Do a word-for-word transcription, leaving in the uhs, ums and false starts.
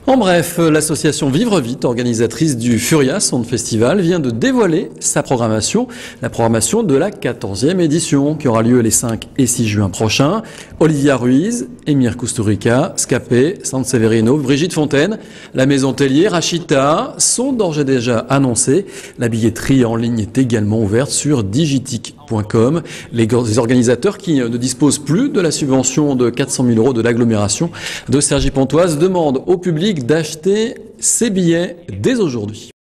En bref, l'association Vivre Vite, organisatrice du Furia Sound Festival, vient de dévoiler sa programmation, la programmation de la quatorzième édition, qui aura lieu les cinq et six juin prochains. Olivia Ruiz, Emir Kusturica, Scapé, San Severino, Brigitte Fontaine, la Maison Tellier, Rachita sont d'ores et déjà annoncés. La billetterie en ligne est également ouverte sur digitic point com. Les organisateurs qui ne disposent plus de la subvention de quatre cent mille euros de l'agglomération de Cergy-Pontoise demandent au public d'acheter ses billets dès aujourd'hui.